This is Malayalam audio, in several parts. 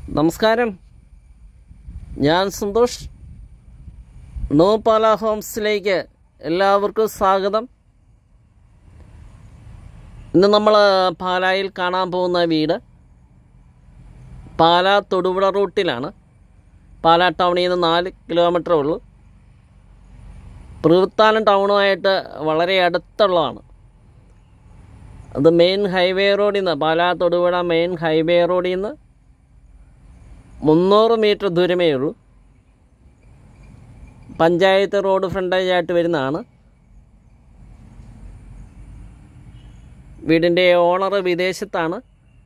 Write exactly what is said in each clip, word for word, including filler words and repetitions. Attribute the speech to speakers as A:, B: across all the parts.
A: നമസ്കാരം, ഞാൻ സന്തോഷ്. നോ പാല ഹോംസിലേക്ക് എല്ലാവർക്കും സ്വാഗതം. ഇന്ന് നമ്മൾ പാലായിൽ കാണാൻ പോകുന്ന വീട് പാലാ തൊടുപുഴ റൂട്ടിലാണ്. പാലാ ടൗണിൽ നിന്ന് നാല് കിലോമീറ്റർ ഉള്ളൂ. പ്രവൃത്താനം ടൗണുമായിട്ട് വളരെ അടുത്തുള്ളതാണ്. അത് മെയിൻ ഹൈവേ റോഡിൽ നിന്ന്, പാലാ തൊടുപുഴ മെയിൻ ഹൈവേ റോഡിൽ നിന്ന് മുന്നൂറ് മീറ്റർ ദൂരമേ ഉള്ളൂ. പഞ്ചായത്ത് റോഡ് ഫ്രണ്ടേജ് ആയിട്ട് വരുന്നതാണ്. വീടിൻ്റെ ഓണർ വിദേശത്താണ്.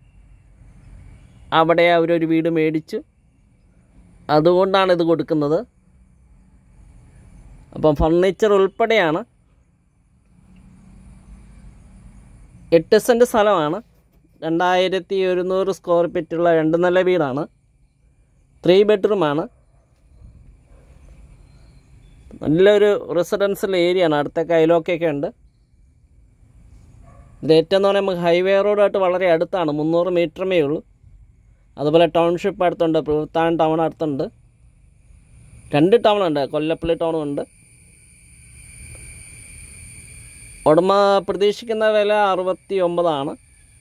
A: അവിടെ അവരൊരു വീട് മേടിച്ചു, അതുകൊണ്ടാണ് ഇത് കൊടുക്കുന്നത്. അപ്പം ഫർണിച്ചർ ഉൾപ്പെടെയാണ്. എട്ട് സെൻറ്റ് സ്ഥലമാണ്. രണ്ടായിരത്തി ഒരുന്നൂറ് സ്ക്വയർ ഫീറ്റുള്ള രണ്ട് നില വീടാണ്. ത്രീ ബെഡ്റൂമാണ്. നല്ലൊരു റെസിഡൻഷ്യൽ ഏരിയയാണ്. അടുത്തൊക്കെ അയലോക്കൊക്കെ ഉണ്ട്. ഇത് ഏറ്റവും പറഞ്ഞാൽ നമുക്ക് ഹൈവേ റോഡായിട്ട് വളരെ അടുത്താണ്. മുന്നൂറ് മീറ്ററേ ഉള്ളൂ. അതുപോലെ ടൗൺഷിപ്പ് അടുത്തുണ്ട്. പ്രവൃത്താനം ടൗൺ അടുത്തുണ്ട്. രണ്ട് ടൗണുണ്ട്. കൊല്ലപ്പള്ളി ടൗണും ഉണ്ട്. ഉടമ പ്രതീക്ഷിക്കുന്ന വില അറുപത്തി ഒമ്പതാണ്.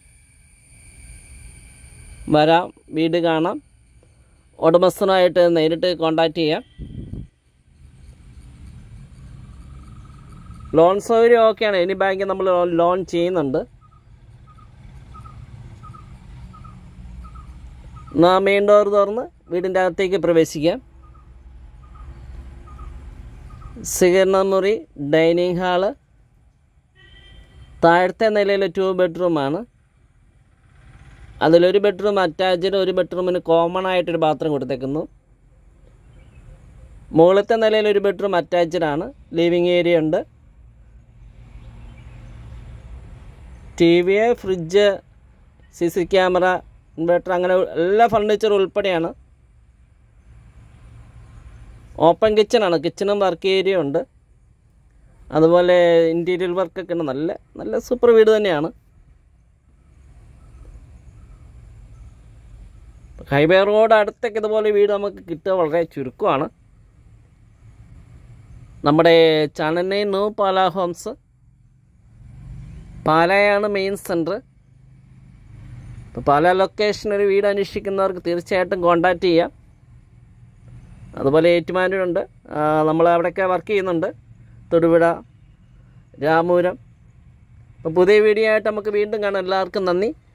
A: വരാം, വീട് കാണാം. ഉടമസ്ഥനായിട്ട് നേരിട്ട് കോൺടാക്റ്റ് ചെയ്യാം. ലോൺ സൗകര്യം ഓക്കെയാണ്. എനി ബാങ്കിൽ നമ്മൾ ലോൺ ചെയ്യുന്നുണ്ട്. എന്നാൽ മെയിൻ ഡോർ തുറന്ന് വീടിൻ്റെ അകത്തേക്ക് പ്രവേശിക്കാം. സ്വീകരണ മുറി, ഡൈനിങ് ഹാള്, താഴത്തെ നിലയിൽ ടു ബെഡ്റൂമാണ്. അതിലൊരു ബെഡ്റൂം അറ്റാച്ച്ഡ്, ഒരു ബെഡ്റൂമിന് കോമൺ ആയിട്ടൊരു ബാത്റൂം കൊടുത്തേക്കുന്നു. മുകളിലത്തെ നിലയിൽ ഒരു ബെഡ്റൂം അറ്റാച്ച്ഡ് ആണ്. ലിവിങ് ഏരിയ ഉണ്ട്. TV, fridge, CC camera, inverter, അങ്ങനെ എല്ലാ ഫർണിച്ചറും ഉൾപ്പെടെയാണ്. ഓപ്പൺ കിച്ചണാണ്. കിച്ചണും വർക്ക് ഏരിയ ഉണ്ട്. അതുപോലെ ഇൻറ്റീരിയൽ വർക്കൊക്കെ ഉണ്ട്. നല്ല നല്ല സൂപ്പർ വീട് തന്നെയാണ്. ഹൈവേ റോഡ് അടുത്തൊക്കെ ഇതുപോലെ വീട് നമുക്ക് കിട്ടുക വളരെ ചുരുക്കമാണ്. നമ്മുടെ ചാനലിനെ നോ പാല ഹോംസ്. പാലയാണ് മെയിൻ സെൻറ്റർ. ഇപ്പോൾ പാല ലൊക്കേഷൻ ഒരു വീട് അന്വേഷിക്കുന്നവർക്ക് തീർച്ചയായിട്ടും കോൺടാക്റ്റ് ചെയ്യാം. അതുപോലെ ഏറ്റുമാനൂരുണ്ട്. നമ്മൾ അവിടെയൊക്കെ വർക്ക് ചെയ്യുന്നുണ്ട്. തൊടുപുഴ, രാമപുരം. അപ്പോൾ പുതിയ വീഡിയോ ആയിട്ട് നമുക്ക് വീണ്ടും കാണാം. എല്ലാവർക്കും നന്ദി.